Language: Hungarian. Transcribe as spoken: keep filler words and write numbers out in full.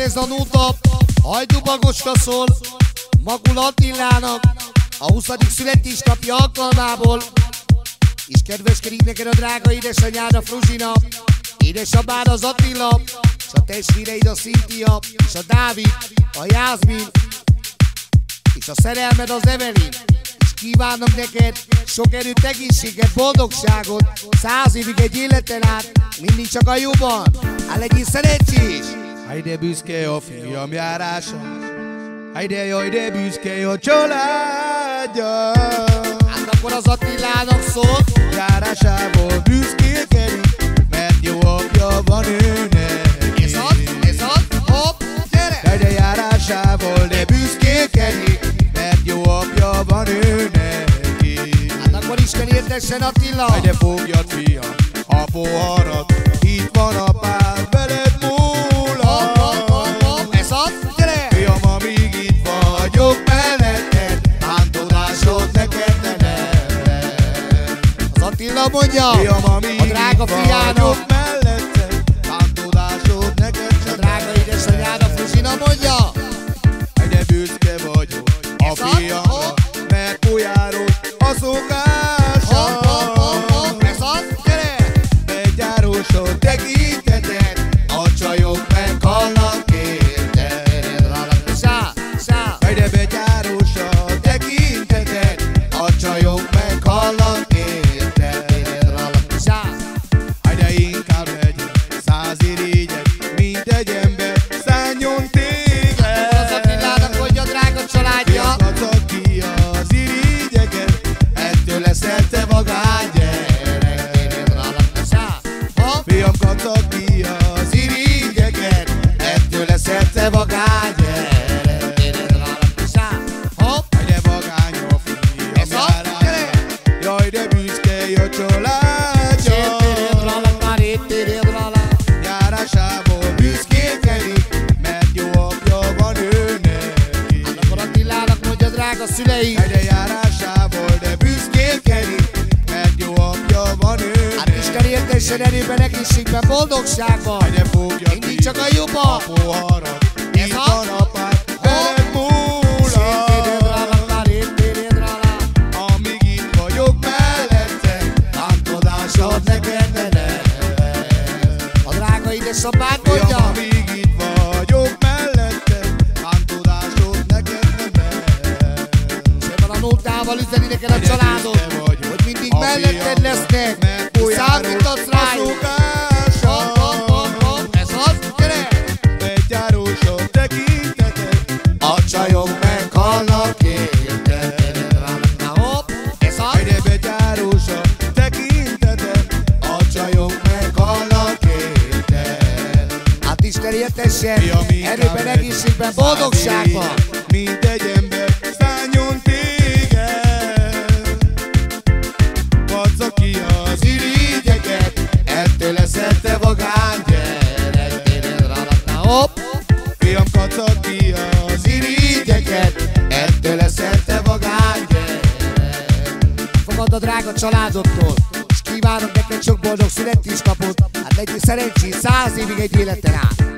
ez a nóta Hajdú Bagoska szól Magul Attilának a huszadik születésnapja alkalmából. És kedveskedik neked a drága édesanyád, a Fruzsina, édesapád az Attila, és a testvéreid a Szintia, és a Dávid, a Jászmin, és a szerelmed az Evelin. És kívánok neked sok erőt, egészséget, boldogságot, száz évig egy életen át, mindig csak a jóban. Hát legyél szerencsés! Hajde büszke a fiam járása, hajde jaj, de büszke a családja. Hát akkor az Attilának szól, járásából büszkélkedik, mert jó apja van őnek. ez az, ez az, hopp, gyere! Hajde járásával, de büszkélkedik, mert jó apja van őnek. Hát akkor Isten értessen, Attila! Hajde fogjad fiam a poharat, itt van apád, veled múlhat. Hopp, hopp, hopp, hopp, ez az, gyere! Fiam, amíg itt vagyok melletted, bántódásod neked ne lehet. Az Attila mondja, Fiam, amíg a drága itt fiának, vagyok melletted, bántódásod neked a ne drága lehet. édesanyád, a Fruzsina mondja. De büszke vagyok a Ez az, fiamra, hopp. mert pujárod a szokása. Hopp, hopp, hopp, hopp, ez az, gyere! Begyárosod tekinteted, a csajok meghalnak érted. Sá, sá! De begyárosod tekinteted, a csajok meghalnak érted. Sá! De inkább legyen száz irigyek, mint egy ember szálljon téged. Az Attilának mondja, drága családja. Fiakadsz ki az irigyeket, ettől leszel te vagány gyerek. Sá! Hopp! Fiam, kaptak ki az irigyeket, ettől leszel te vagány gyerek. Sá! Hopp! De vagány a fiam Ez az, gyere! járása, jaj, de büszke a családja. Járásából büszkélkedik, mert jó apja van ő neki. Hát akkor Attilának mondja, drága szülei. De járásából, de büszkélkedik, mert jó apja van ő Hát neki. Isten értessen erőben, egészségben, boldogságban. De fogja Mindig ki csak a jóba. a poharat, Ez itt az? van apád, veled múlhat. Amíg itt vagyok mellette, bántódásod neked ne lehet. A drága édesapád Fiam, mondja. amíg itt vagyok mellette, bántódásod neked ne lehet. Szépen a nótával üzeni neked a családod, hogy mindig melletted lesznek. Számítasz rájuk. Hopp, hopp, hopp, hopp, ez az, gyere! Begyárosod tekinteted, A csajok meghalnak érted. Na hopp, ez az. de begyárosod tekinteted, A csajok meghalnak érted. Hát Isten értessen, Fiam, inkább erőben, legyen egészségben, boldogságban. száz irigyek, mint egy ember szálljon téged. Vacca ki az Irigyeket, ettől leszel te vagány gyerek. Na hopp, fiam, kacag ki az irigyeket, ettől leszel te vagány gyerek. Fogad a drága családodtól, és kívánok neked sok boldog születésnapot. Hát legyél szerencsés, száz évig egy életen át.